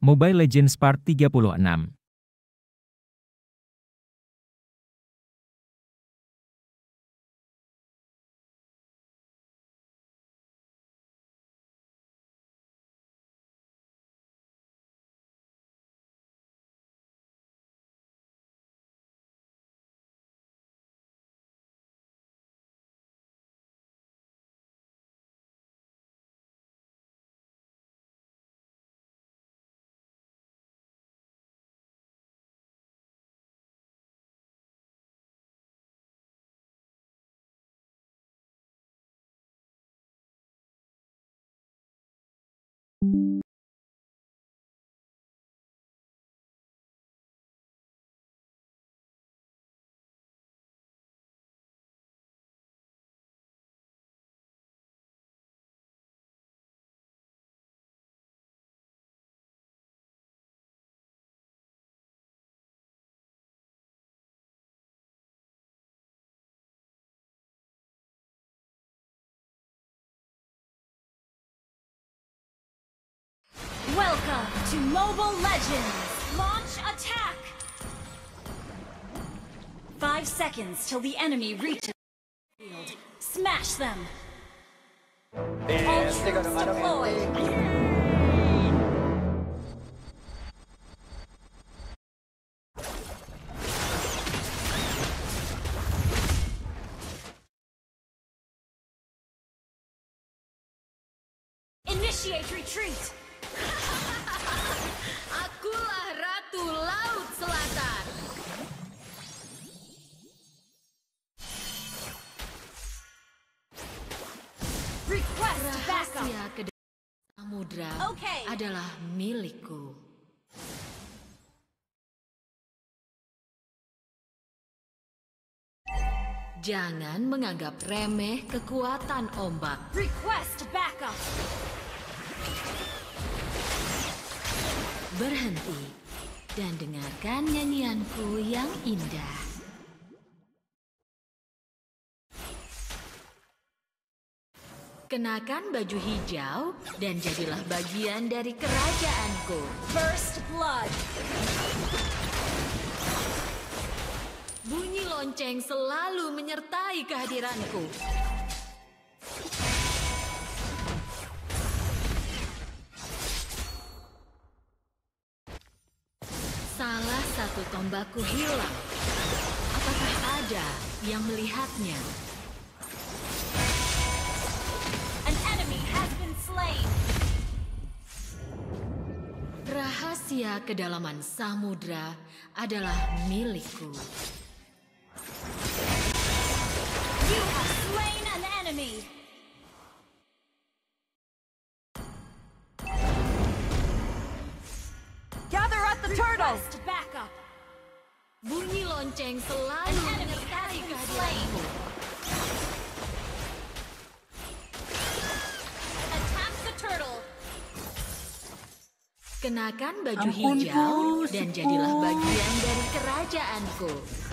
Mobile Legends Part 36. Welcome to Mobile Legends! Launch attack! 5 seconds till the enemy reaches the field. Smash them! All troops deployed! Initiate retreat! Akulah Ratu Laut Selatan. Request backup! Rahasia ke samudra adalah milikku. Jangan menganggap remeh kekuatan ombak. Request backup! Berhenti dan dengarkan nyanyianku yang indah. Kenakan baju hijau dan jadilah bagian dari kerajaanku. First blood! Bunyi lonceng selalu menyertai kehadiranku. Salah satu tombakku hilang. Apakah ada yang melihatnya? An enemy has been slain! Rahasia kedalaman samudra adalah milikku. You have slain an enemy! Gather at the turtle! Request backup! Bunyi lonceng selalu menyertai kehadiranku. Attack the turtle! Kenakan baju Ampunku, hijau dan sepuh. jadilah bagian dari kerajaanku.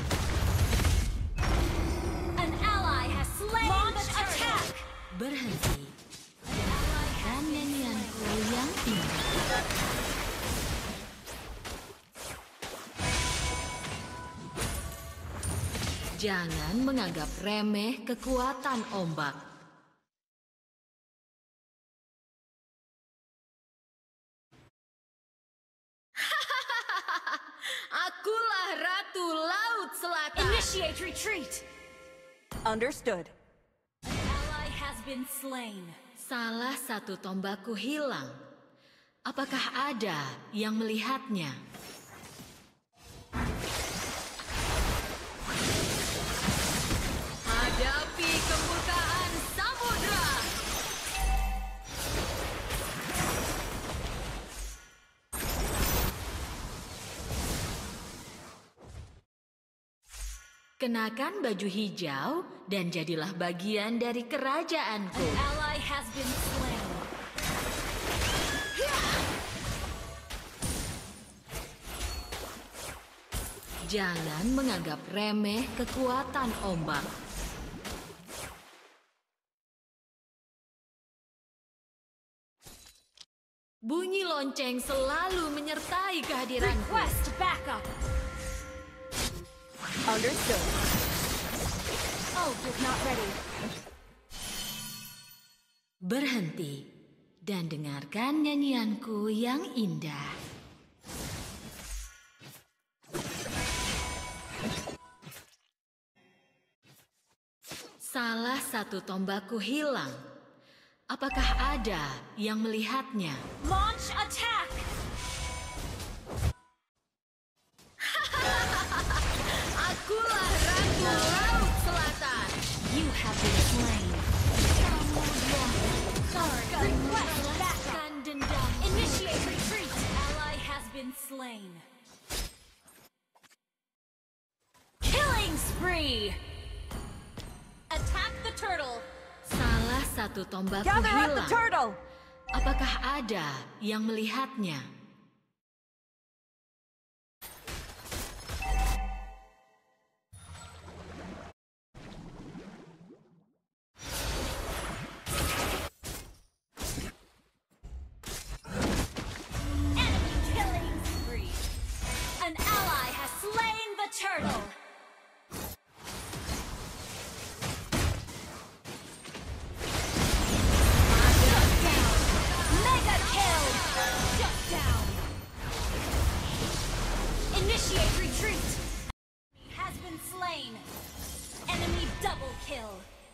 An ally has slain the turtle! Berhenti dan dengarkan nyanyianku yang indah. Jangan menganggap remeh kekuatan ombak. Akulah Ratu Laut Selatan. Initiate retreat! Understood. An ally has been slain. Salah satu tombakku hilang. Apakah ada yang melihatnya? Hadapi kemurkaan samudra! Kenakan baju hijau dan jadilah bagian dari kerajaanku. An ally has been slain. Jangan menganggap remeh kekuatan ombak. Bunyi lonceng selalu menyertai kehadiranku. Request backup. Understood. Ult is not ready. Berhenti dan dengarkan nyanyianku yang indah. Salah satu tombakku hilang. Apakah ada yang melihatnya? Launch attack. Akulah Ratu Laut Selatan. You have been slain. Request backup. Balaskan dendam. Initiate retreat. Ally has been slain. Killing spree. Attack the turtle. Salah satu tombakku Gather at the hilang. turtle! Apakah ada yang melihatnya? Enemy killing spree. An ally has slain the turtle. Mega kill! Shut down! Initiate retreat! Has been slain! Enemy double kill!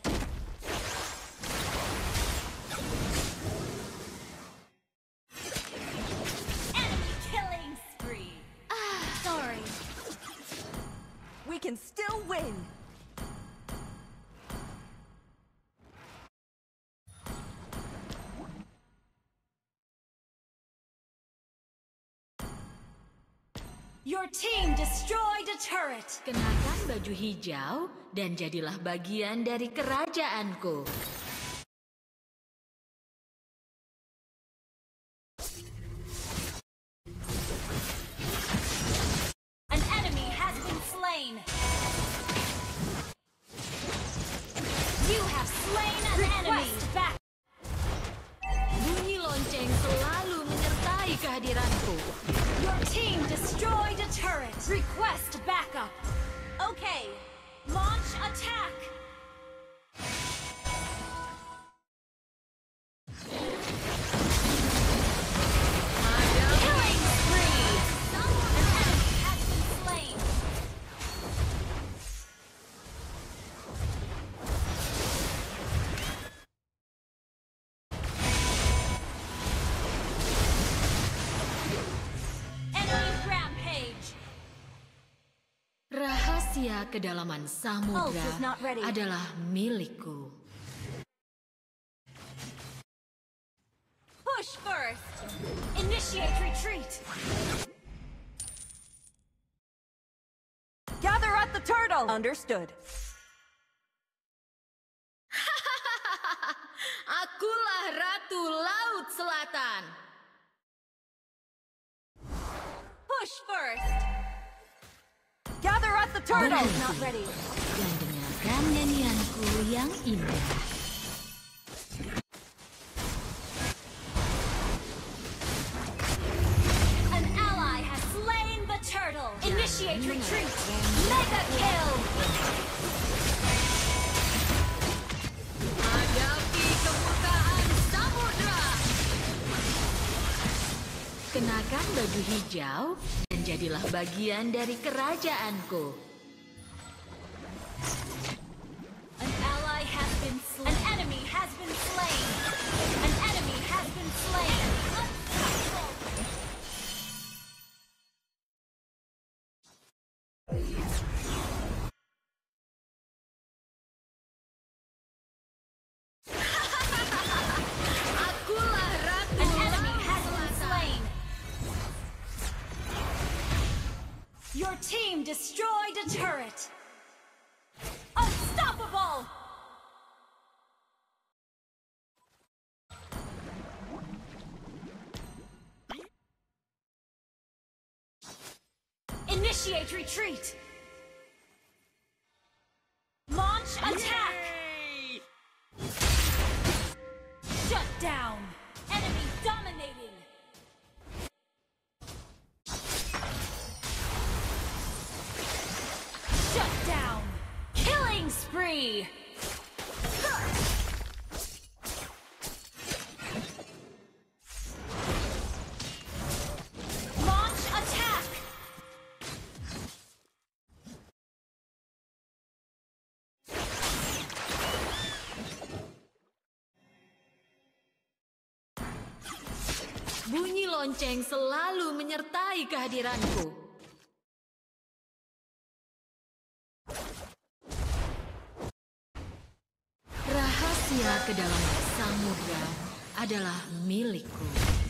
Enemy killing spree! Sorry. We can still win! Your team destroyed a turret! Kenakan baju hijau dan jadilah bagian dari kerajaanku. An enemy has been slain! You have slain an enemy! Back! Bunyi lonceng selalu menyertai kehadiranku. Your team destroyed a turret! Request backup! Okay, launch attack! Killing spree! An enemy has been slain! Enemy rampage! Rahasia kedalaman samudra Ult is not ready. adalah milikku. Push first! Initiate retreat! Gather at the turtle! Understood. Akulah Ratu Laut Selatan. Push first! Gather at the turtle! Berhenti Not ready. dan dengarkan nyanyianku yang indah. An ally has slain the turtle! Initiate retreat! Mega kill! Hadapi kemurkaan samudra. Kenakan baju hijau dan jadilah bagian dari kerajaanku. An ally has been slain. An enemy has been slain. An enemy has been slain. Unstoppable. Akulah Ratu An enemy Laut has been Selatan. slain. Your team destroyed a turret. Unstoppable. Initiate retreat. Launch attack. Shut down. Enemy dominating. spree. Launch attack. Bunyi lonceng selalu menyertai kehadiranku. Rahasia kedalaman samudra adalah milikku.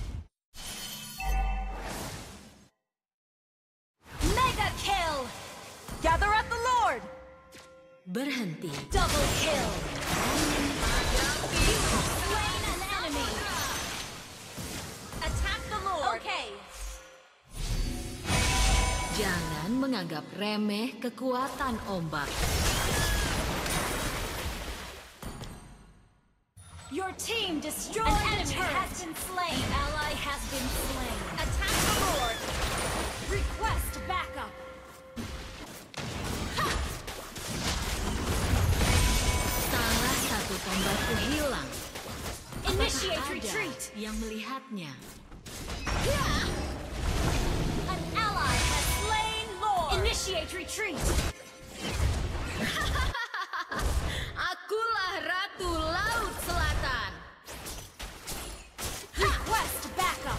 Mega kill. Gather at the Lord! Berhenti. Double kill. You have slain an enemy. Attack the Lord. Okay. Jangan menganggap remeh kekuatan ombak. Your team destroyed an enemy has been slain. An ally has been slain. Attack the Lord. Request backup. Salah satu tombakku hilang. Initiate Apakah ada retreat. yang melihatnya? An ally has slain Lord. Initiate retreat. Akulah Ratu Laut Selatan. Request backup.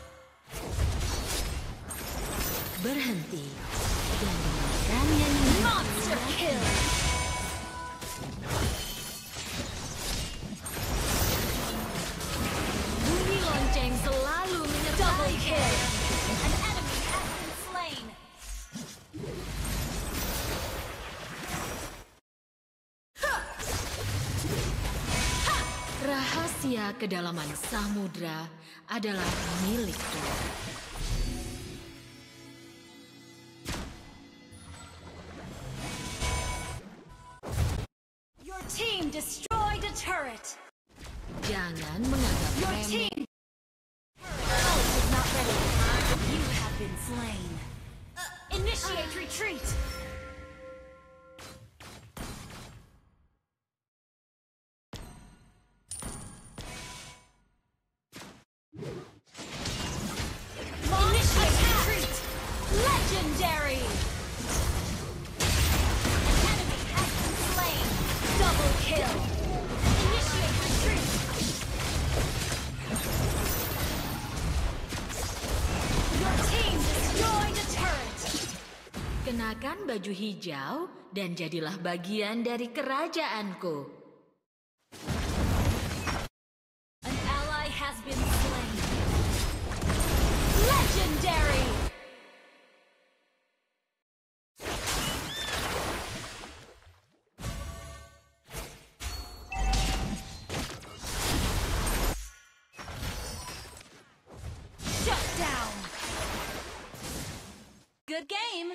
Berhenti dan dengarkan nyanyian Monster kill. bunyi lonceng selalu menyertai. Double kill. An enemy has been slain. Rahasia kedalaman samudra adalah milikku. Your team destroyed a turret. Jangan menganggap Your remeh. team. Ult is not ready. You have been slain. Initiate retreat. Initiate retreat. Legendary. An enemy has been slain. Double kill. Initiate retreat. Your team destroyed a turret. Kenakan baju hijau dan jadilah bagian dari kerajaanku. An ally has been slain. Legendary. Shut down. Good game.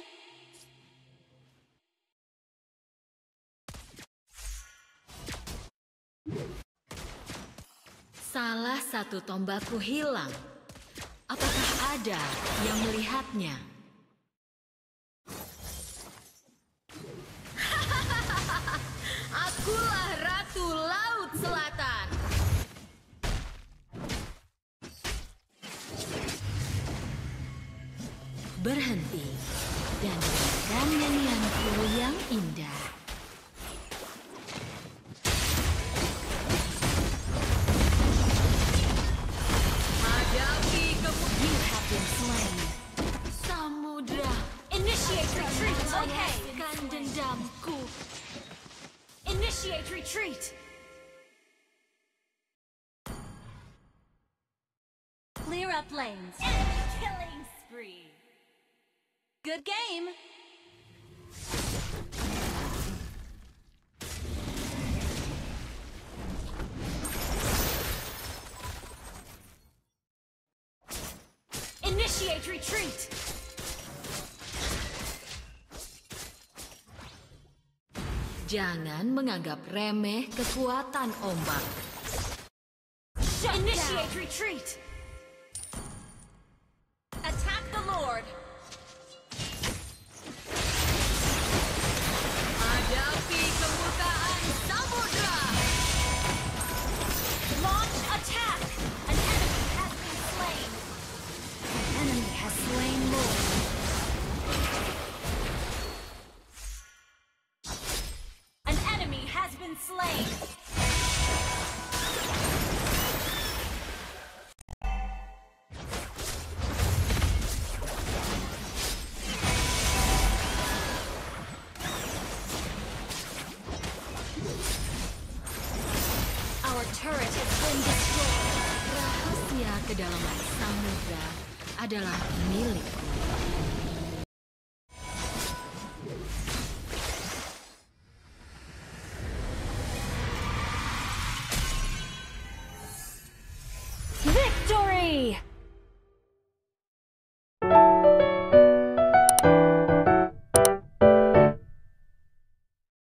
Salah satu tombakku hilang. Apakah ada yang melihatnya? Akulah Ratu Laut Selatan. Berhenti dan dengarkan nyanyianku yang indah. Hadapi You have been slain. samudra. Initiate retreat. Okay. Oleskan dendamku. Initiate retreat. Clear up lanes. Enemy killing spree. Good game. Initiate retreat. Jangan menganggap remeh kekuatan ombak. Initiate retreat. Attack the Lord. Hadapi kemurkaan Kedalaman samudra adalah milikku.